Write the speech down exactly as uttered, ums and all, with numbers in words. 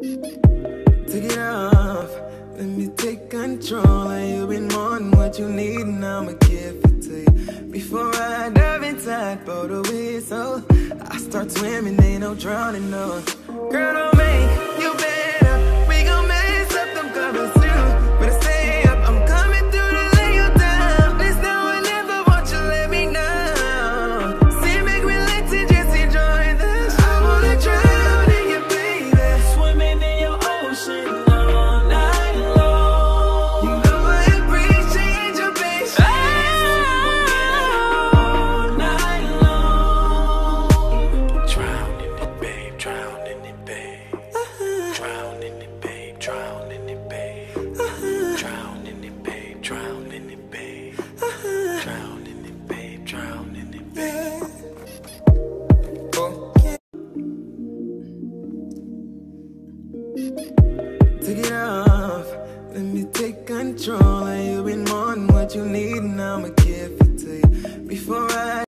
Take it off, let me take control. And you've been more than what you need, and I'ma give it to you. Before I dive inside, blow the whistle, I start swimming, ain't no drowning, no. Girl, don't make you better, we gon' mess up them covers too. Better stay up, I'm coming through to lay you down. This now or never, won't you let me know? See, make me let you just enjoy this. I wanna drown in you, baby, swimming in your ocean all night long. You know I appreciate your patience all night long. Drown in it, babe, drown in it, babe. Drown in it, babe, drown in it, babe. Drown in it, babe, drown in it, babe. Drown in it, babe, drown in it, babe. Take it off, let me take control. And you've been more than what you